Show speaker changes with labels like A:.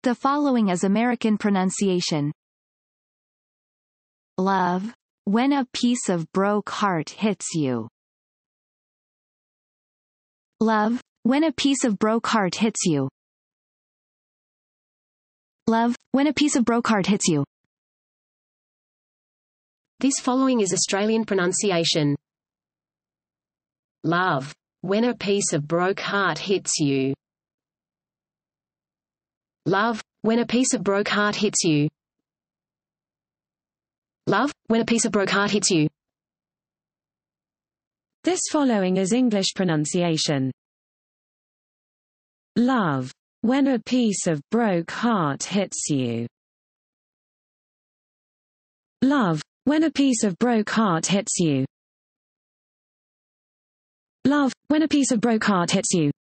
A: The following is American pronunciation. Love, when a piece of broke heart hits you. Love, when a piece of broke heart hits you. Love, when a piece of broke heart hits you.
B: This following is Australian pronunciation. Love, when a piece of broke heart hits you. Love, when a piece of broke heart hits you. Love, when a piece of broke heart hits you.
C: This following is English pronunciation. Love, when a piece of broke heart hits you. Love, when a piece of broke heart hits you. Love, when a piece of broke heart hits you.